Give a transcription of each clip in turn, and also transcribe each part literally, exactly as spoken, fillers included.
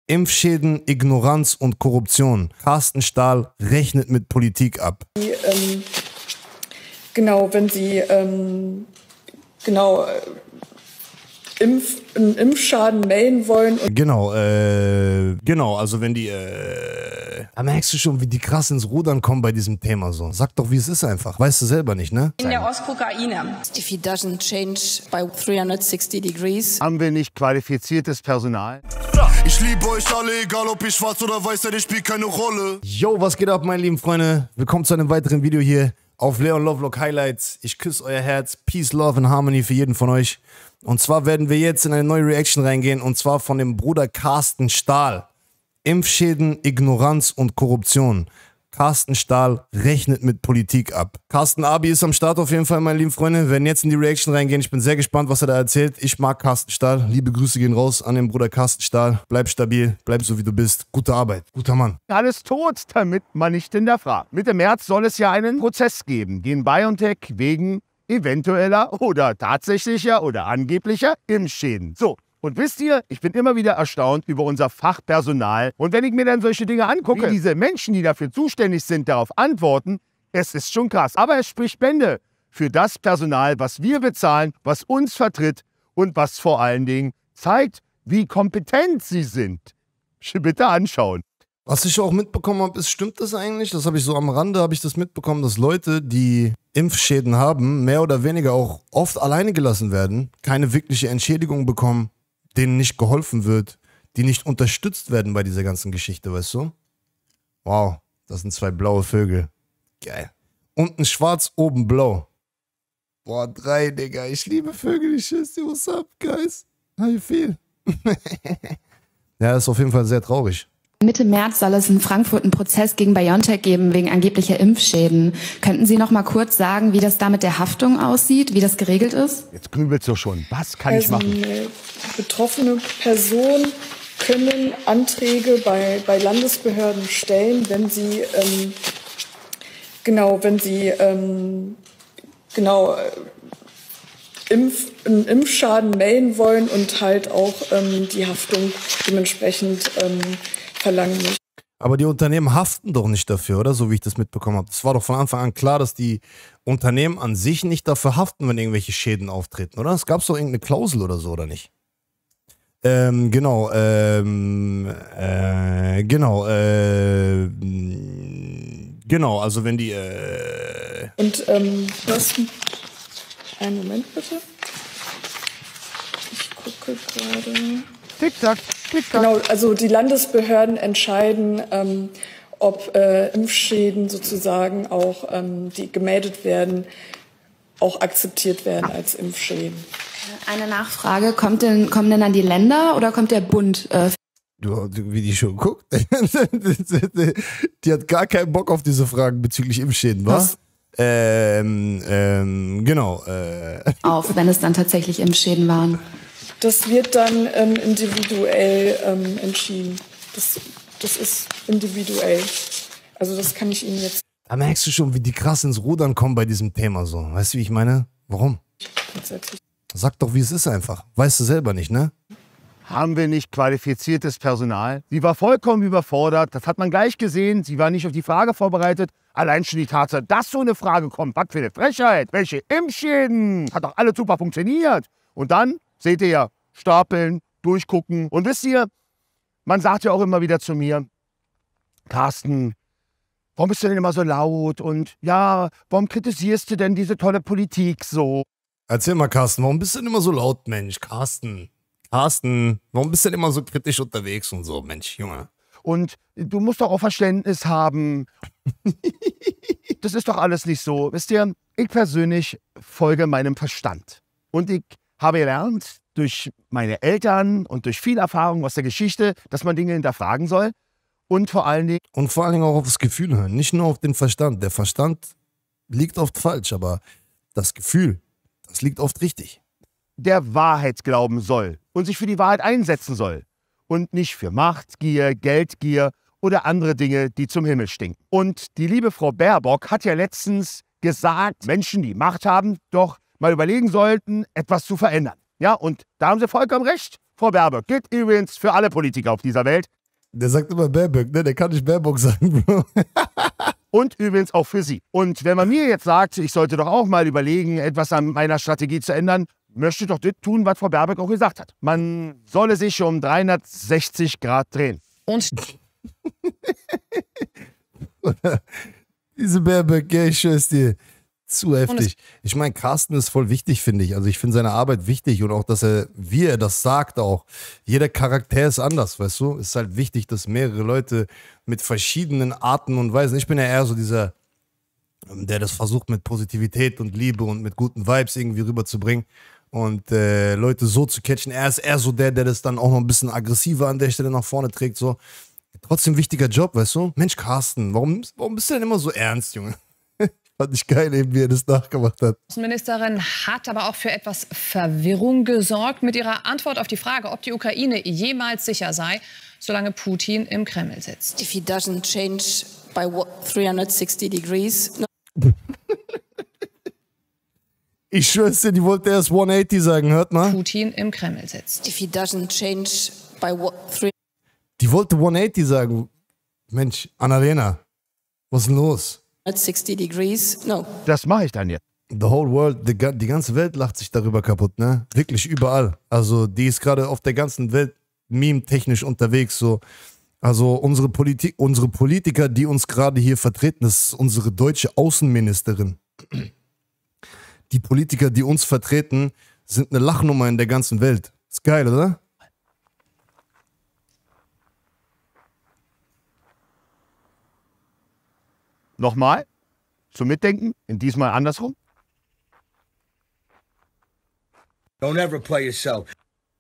Impfschäden, Ignoranz und Korruption. Carsten Stahl rechnet mit Politik ab. Die, ähm, genau, wenn Sie ähm, genau äh, Impf, einen Impfschaden melden wollen. Und genau, äh, genau, also wenn die, äh, da merkst du schon, wie die krass ins Rudern kommen bei diesem Thema so. Sag doch, wie es ist einfach. Weißt du selber nicht, ne? In der Ostukraine. If he doesn't change by three hundred sixty degrees. Haben wir nicht qualifiziertes Personal? Ich liebe euch alle, egal ob ich schwarz oder weiß, denn ich spielt keine Rolle. Yo, was geht ab, meine lieben Freunde? Willkommen zu einem weiteren Video hier auf Leon Lovelock Highlights. Ich küsse euer Herz. Peace, Love and Harmony für jeden von euch. Und zwar werden wir jetzt in eine neue Reaction reingehen, und zwar von dem Bruder Carsten Stahl. Impfschäden, Ignoranz und Korruption. Carsten Stahl rechnet mit Politik ab. Carsten Abi ist am Start auf jeden Fall, meine lieben Freunde. Wir werden jetzt in die Reaction reingehen. Ich bin sehr gespannt, was er da erzählt. Ich mag Carsten Stahl. Liebe Grüße gehen raus an den Bruder Carsten Stahl. Bleib stabil, bleib so wie du bist. Gute Arbeit, guter Mann. Alles tot, damit man nicht hinterfragt. Mitte März soll es ja einen Prozess geben gegen BioNTech wegen eventueller oder tatsächlicher oder angeblicher Impfschäden. So. Und wisst ihr, ich bin immer wieder erstaunt über unser Fachpersonal. Und wenn ich mir dann solche Dinge angucke, wie diese Menschen, die dafür zuständig sind, darauf antworten, es ist schon krass. Aber es spricht Bände für das Personal, was wir bezahlen, was uns vertritt und was vor allen Dingen zeigt, wie kompetent sie sind. Bitte anschauen. Was ich auch mitbekommen habe, ist, stimmt das eigentlich? Das habe ich so am Rande, habe ich das mitbekommen, dass Leute, die Impfschäden haben, mehr oder weniger auch oft alleine gelassen werden, keine wirkliche Entschädigung bekommen, denen nicht geholfen wird, die nicht unterstützt werden bei dieser ganzen Geschichte, weißt du? Wow, das sind zwei blaue Vögel. Geil. Unten schwarz, oben blau. Boah, drei, Digga. Ich liebe Vögel, ich schätze. What's up, guys? How you feel? Ja, das ist auf jeden Fall sehr traurig. Mitte März soll es in Frankfurt einen Prozess gegen BioNTech geben wegen angeblicher Impfschäden. Könnten Sie noch mal kurz sagen, wie das da mit der Haftung aussieht, wie das geregelt ist? Jetzt grübelst du schon. Was kann also ich machen? Betroffene Personen können Anträge bei, bei Landesbehörden stellen, wenn sie ähm, genau, wenn sie ähm, genau äh, Impf, einen Impfschaden melden wollen und halt auch ähm, die Haftung dementsprechend ähm, verlangen nicht. Aber die Unternehmen haften doch nicht dafür, oder? So wie ich das mitbekommen habe. Es war doch von Anfang an klar, dass die Unternehmen an sich nicht dafür haften, wenn irgendwelche Schäden auftreten, oder? Es gab doch irgendeine Klausel oder so, oder nicht? Ähm, genau, ähm, äh, genau, äh, genau, also wenn die, äh... Und, ähm, was? Einen Moment bitte. Ich gucke gerade. Tick-Tack, Tick-Tack. Genau, also die Landesbehörden entscheiden, ähm, ob äh, Impfschäden sozusagen auch, ähm, die gemeldet werden, auch akzeptiert werden als Impfschäden. Eine Nachfrage, kommt denn, kommen denn dann die Länder oder kommt der Bund? Äh Du, wie die schon guckt, die hat gar keinen Bock auf diese Fragen bezüglich Impfschäden, was? Ähm, ähm, genau. Äh. Auf, wenn es dann tatsächlich Impfschäden waren. Das wird dann ähm, individuell ähm, entschieden. Das, das ist individuell. Also das kann ich Ihnen jetzt... Da merkst du schon, wie die krass ins Rudern kommen bei diesem Thema so. Weißt du, wie ich meine? Warum? Tatsächlich. Sag doch, wie es ist einfach. Weißt du selber nicht, ne? Haben wir nicht qualifiziertes Personal? Sie war vollkommen überfordert. Das hat man gleich gesehen. Sie war nicht auf die Frage vorbereitet. Allein schon die Tatsache, dass so eine Frage kommt. Was für eine Frechheit. Welche Impfschäden? Hat doch alles super funktioniert. Und dann, seht ihr ja, stapeln, durchgucken. Und wisst ihr, man sagt ja auch immer wieder zu mir, Carsten, warum bist du denn immer so laut? Und ja, warum kritisierst du denn diese tolle Politik so? Erzähl mal, Carsten, warum bist du denn immer so laut, Mensch? Carsten, Carsten, warum bist du denn immer so kritisch unterwegs und so, Mensch, Junge? Und du musst doch auch Verständnis haben. Das ist doch alles nicht so. Wisst ihr, ich persönlich folge meinem Verstand. Und ich habe gelernt, durch meine Eltern und durch viel Erfahrung aus der Geschichte, dass man Dinge hinterfragen soll. Und vor allen Dingen... Und vor allen Dingen auch auf das Gefühl hören, nicht nur auf den Verstand. Der Verstand liegt oft falsch, aber das Gefühl, das liegt oft richtig. Der Wahrheit glauben soll und sich für die Wahrheit einsetzen soll. Und nicht für Machtgier, Geldgier oder andere Dinge, die zum Himmel stinken. Und die liebe Frau Baerbock hat ja letztens gesagt, Menschen, die Macht haben, doch mal überlegen sollten, etwas zu verändern. Ja, und da haben sie vollkommen recht. Frau Baerbock gilt übrigens für alle Politiker auf dieser Welt. Der sagt immer Baerbock, ne? Der kann nicht Baerbock sagen, Bro. Und übrigens auch für Sie. Und wenn man mir jetzt sagt, ich sollte doch auch mal überlegen, etwas an meiner Strategie zu ändern, möchte ich doch das tun, was Frau Baerbock auch gesagt hat. Man solle sich um dreihundertsechzig Grad drehen. Und Diese Baerbock, ja, ich schwör's dir. Zu heftig. Ich meine, Carsten ist voll wichtig, finde ich. Also ich finde seine Arbeit wichtig und auch, dass er, wie er das sagt auch, jeder Charakter ist anders, weißt du? Es ist halt wichtig, dass mehrere Leute mit verschiedenen Arten und Weisen, ich bin ja eher so dieser, der das versucht mit Positivität und Liebe und mit guten Vibes irgendwie rüberzubringen und äh, Leute so zu catchen. Er ist eher so der, der das dann auch noch ein bisschen aggressiver an der Stelle nach vorne trägt, so. Trotzdem wichtiger Job, weißt du? Mensch, Carsten, warum, warum bist du denn immer so ernst, Junge? Fand ich geil, eben, wie er das nachgemacht hat. die Außenministerin hat aber auch für etwas Verwirrung gesorgt mit ihrer Antwort auf die Frage, ob die Ukraine jemals sicher sei, solange Putin im Kreml sitzt. If he doesn't change by three hundred sixty degrees. No. Ich schwör's dir, die wollte erst hundertachtzig sagen, hört mal. Putin im Kreml sitzt. If he doesn't change by three. Die wollte hundertachtzig sagen. Mensch, Annalena, was ist denn los? sixty degrees. No. Das mache ich dann jetzt. The whole world, die, die ganze Welt lacht sich darüber kaputt, ne? Wirklich überall. Also die ist gerade auf der ganzen Welt meme-technisch unterwegs, so. Also unsere Politik, unsere Politiker, die uns gerade hier vertreten, das ist unsere deutsche Außenministerin. Die Politiker, die uns vertreten, sind eine Lachnummer in der ganzen Welt. Ist geil, oder? Nochmal, zum Mitdenken, in diesmal andersrum. Don't ever play yourself.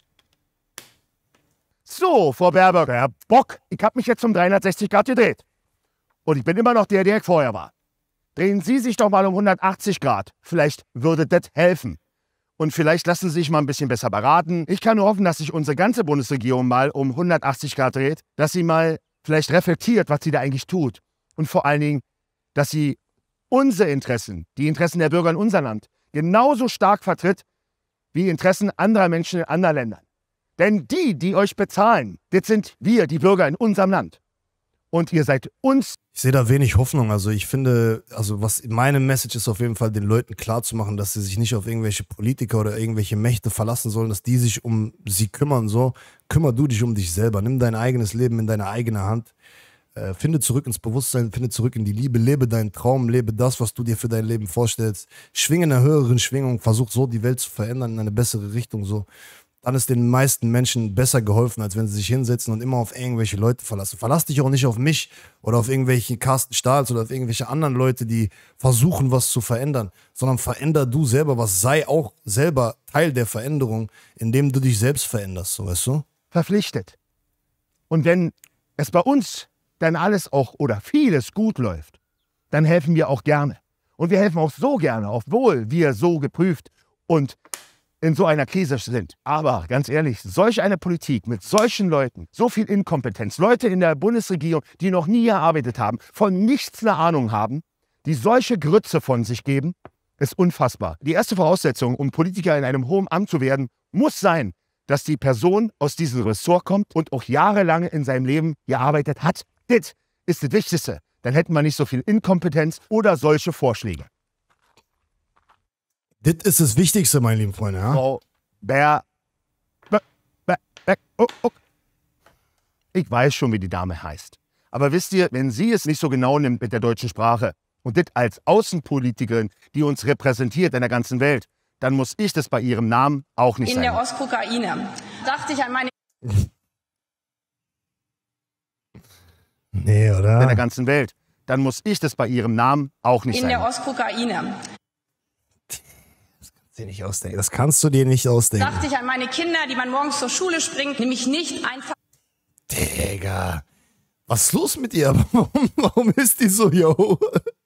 So, Frau Baerbock, Herr Bock, ich habe mich jetzt um dreihundertsechzig Grad gedreht. Und ich bin immer noch der, der ich vorher war. Drehen Sie sich doch mal um hundertachtzig Grad. Vielleicht würde das helfen. Und vielleicht lassen Sie sich mal ein bisschen besser beraten. Ich kann nur hoffen, dass sich unsere ganze Bundesregierung mal um hundertachtzig Grad dreht, dass sie mal vielleicht reflektiert, was sie da eigentlich tut. Und vor allen Dingen, dass sie unsere Interessen, die Interessen der Bürger in unserem Land, genauso stark vertritt wie Interessen anderer Menschen in anderen Ländern. Denn die, die euch bezahlen, das sind wir, die Bürger in unserem Land. Und ihr seid uns. Ich sehe da wenig Hoffnung. Also ich finde, also was meine Message ist auf jeden Fall, den Leuten klarzumachen, dass sie sich nicht auf irgendwelche Politiker oder irgendwelche Mächte verlassen sollen, dass die sich um sie kümmern. So, kümmer du dich um dich selber. Nimm dein eigenes Leben in deine eigene Hand. Äh, finde zurück ins Bewusstsein, finde zurück in die Liebe, lebe deinen Traum, lebe das, was du dir für dein Leben vorstellst. Schwinge in einer höheren Schwingung, versuch so die Welt zu verändern in eine bessere Richtung. So. Dann ist den meisten Menschen besser geholfen, als wenn sie sich hinsetzen und immer auf irgendwelche Leute verlassen. Verlass dich auch nicht auf mich oder auf irgendwelche Carsten Stahls oder auf irgendwelche anderen Leute, die versuchen, was zu verändern, sondern veränder du selber was. Sei auch selber Teil der Veränderung, indem du dich selbst veränderst, so, weißt du? Verpflichtet. Und wenn es bei uns dann alles auch oder vieles gut läuft, dann helfen wir auch gerne. Und wir helfen auch so gerne, obwohl wir so geprüft und in so einer Krise sind. Aber ganz ehrlich, solch eine Politik mit solchen Leuten, so viel Inkompetenz, Leute in der Bundesregierung, die noch nie gearbeitet haben, von nichts eine Ahnung haben, die solche Grütze von sich geben, ist unfassbar. Die erste Voraussetzung, um Politiker in einem hohen Amt zu werden, muss sein, dass die Person aus diesem Ressort kommt und auch jahrelang in seinem Leben gearbeitet hat. Das ist das Wichtigste. Dann hätten wir nicht so viel Inkompetenz oder solche Vorschläge. Das ist das Wichtigste, meine lieben Freunde. Ja? Frau Bär. Bär, Bär, Bär oh, oh. Ich weiß schon, wie die Dame heißt. Aber wisst ihr, wenn sie es nicht so genau nimmt mit der deutschen Sprache und das als Außenpolitikerin, die uns repräsentiert in der ganzen Welt, dann muss ich das bei ihrem Namen auch nicht in sein. In der Ostukraine dachte ich an meine... Nee, oder? In der ganzen Welt. Dann muss ich das bei ihrem Namen auch nicht in sein. In der Ostukraine. Das kannst du dir nicht ausdenken. Das kannst du dir nicht ausdenken. Dachte ich an meine Kinder, die man morgens zur Schule springt, nämlich nicht einfach... Digga. Was ist los mit ihr? Warum, warum ist die so, yo?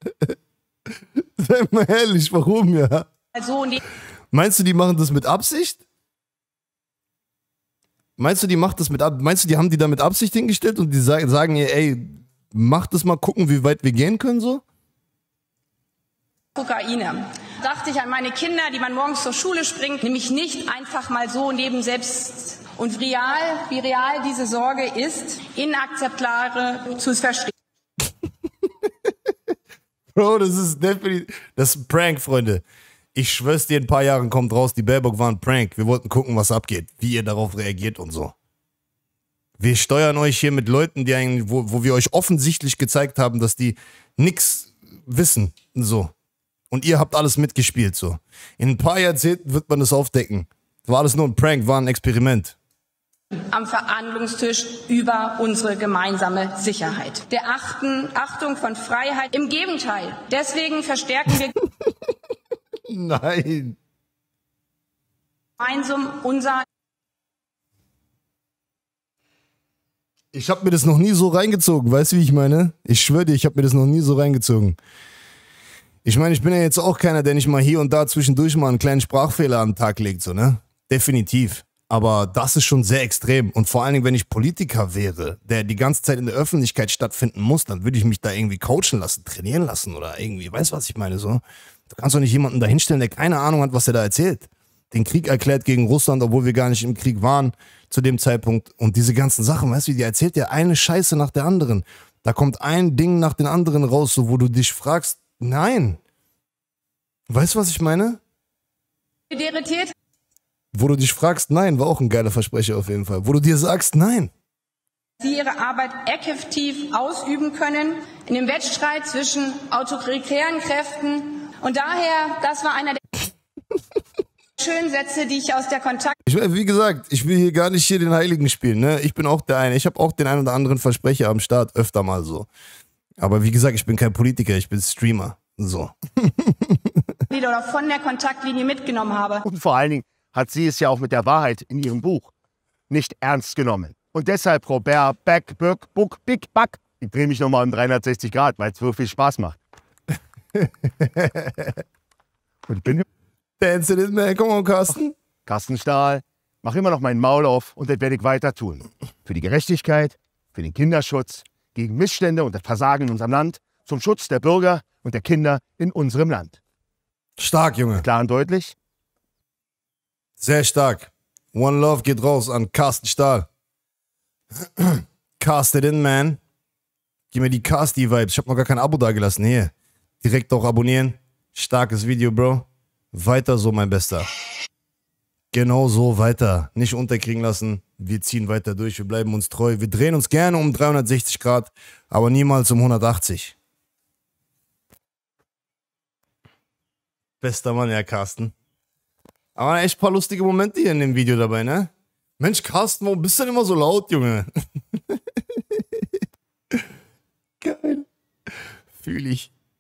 Sei mal ehrlich, warum, ja? Also, nee. Meinst du, die machen das mit Absicht? Meinst du, die macht das mit Ab Meinst du, die haben die da mit Absicht hingestellt und die sagen, sagen ihr, ey, mach das mal, gucken, wie weit wir gehen können, so? Ukraine. Dachte ich an meine Kinder, die man morgens zur Schule springt, nämlich nicht einfach mal so neben selbst Und real, wie real diese Sorge ist, inakzeptable zu verstehen. Bro, das ist definitiv, das ist ein Prank, Freunde. Ich schwör's dir, in ein paar Jahren kommt raus, die Baerbock war ein Prank. Wir wollten gucken, was abgeht, wie ihr darauf reagiert und so. Wir steuern euch hier mit Leuten, die eigentlich, wo, wo wir euch offensichtlich gezeigt haben, dass die nix wissen, so. Und ihr habt alles mitgespielt, so. In ein paar Jahrzehnten wird man das aufdecken. War alles nur ein Prank, war ein Experiment. Am Verhandlungstisch über unsere gemeinsame Sicherheit. Der Achten, Achtung von Freiheit. Im Gegenteil. Deswegen verstärken wir Nein. gemeinsam unser... Ich habe mir das noch nie so reingezogen, weißt du, wie ich meine? Ich schwöre dir, ich habe mir das noch nie so reingezogen. Ich meine, ich bin ja jetzt auch keiner, der nicht mal hier und da zwischendurch mal einen kleinen Sprachfehler an den Tag legt, so, ne? Definitiv. Aber das ist schon sehr extrem. Und vor allen Dingen, wenn ich Politiker wäre, der die ganze Zeit in der Öffentlichkeit stattfinden muss, dann würde ich mich da irgendwie coachen lassen, trainieren lassen oder irgendwie, weißt du, was ich meine, so? Du kannst doch nicht jemanden da hinstellen, der keine Ahnung hat, was er da erzählt. Den Krieg erklärt gegen Russland, obwohl wir gar nicht im Krieg waren zu dem Zeitpunkt. Und diese ganzen Sachen, weißt du, die erzählt ja eine Scheiße nach der anderen. Da kommt ein Ding nach dem anderen raus, so, wo du dich fragst, nein. Weißt du, was ich meine? irritiert. Wo du dich fragst, nein, war auch ein geiler Versprecher auf jeden Fall. Wo du dir sagst, nein. Sie ihre Arbeit effektiv ausüben können in dem Wettstreit zwischen autoritären Kräften. Und daher, das war einer der schönen Sätze, die ich aus der Kontakt... Ich, wie gesagt, ich will hier gar nicht hier den Heiligen spielen, ne? Ich bin auch der eine. Ich habe auch den einen oder anderen Versprecher am Start, öfter mal so. Aber wie gesagt, ich bin kein Politiker, ich bin Streamer. So. oder von der Kontaktlinie mitgenommen habe. Und vor allen Dingen hat sie es ja auch mit der Wahrheit in ihrem Buch nicht ernst genommen. Und deshalb, Robert, Beck, Birk, Buck, Big, Back. Ich drehe mich nochmal um dreihundertsechzig Grad, weil es so viel Spaß macht. Und ich bin... Dance it, man. Komm on, Carsten. Carsten Stahl, mach immer noch meinen Maul auf und das werde ich weiter tun. Für die Gerechtigkeit, für den Kinderschutz, gegen Missstände und das Versagen in unserem Land, zum Schutz der Bürger und der Kinder in unserem Land. Stark, Junge. Klar und deutlich? Sehr stark. One Love geht raus an Carsten Stahl. Cast it in, man. Gib mir die Casti-Vibes. Ich habe noch gar kein Abo da gelassen. Hier. Direkt auch abonnieren. Starkes Video, Bro. Weiter so, mein Bester. Genau so weiter. Nicht unterkriegen lassen. Wir ziehen weiter durch. Wir bleiben uns treu. Wir drehen uns gerne um dreihundertsechzig Grad, aber niemals um hundertachtzig. Bester Mann, ja, Carsten. Aber echt ein paar lustige Momente hier in dem Video dabei, ne? Mensch, Carsten, warum bist du denn immer so laut, Junge? Geil. Fühl ich.